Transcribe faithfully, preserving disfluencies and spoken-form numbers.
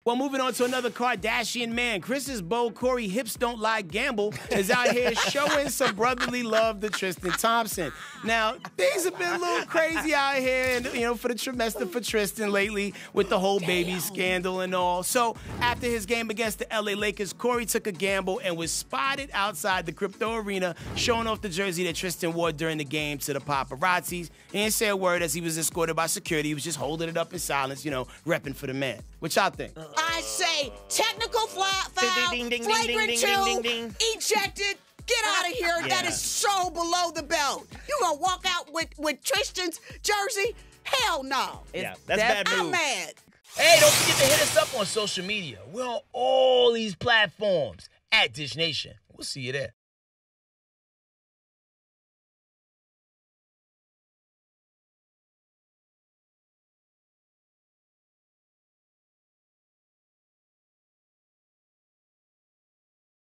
Well, moving on to another Kardashian man, Chris's beau Corey Hips Don't Lie Gamble is out here showing some brotherly love to Tristan Thompson. Now, things have been a little crazy out here, and you know, for the trimester for Tristan lately with the whole baby scandal and all. So, after his game against the L A Lakers, Corey took a gamble and was spotted outside the crypto arena showing off the jersey that Tristan wore during the game to the paparazzis. He didn't say a word as he was escorted by security. He was just holding it up in silence, you know, repping for the man. What y'all think? I say technical fly, foul, Ding, ding, ding, flagrant ding, ding, ding, two, ding. ejected. Get out of here. Yeah. That is so below the belt. You gonna walk out with, with Tristan's jersey? Hell no. Yeah, that's a bad I'm move. mad. Hey, don't forget to hit us up on social media. We're on all these platforms at Dish Nation. We'll see you there.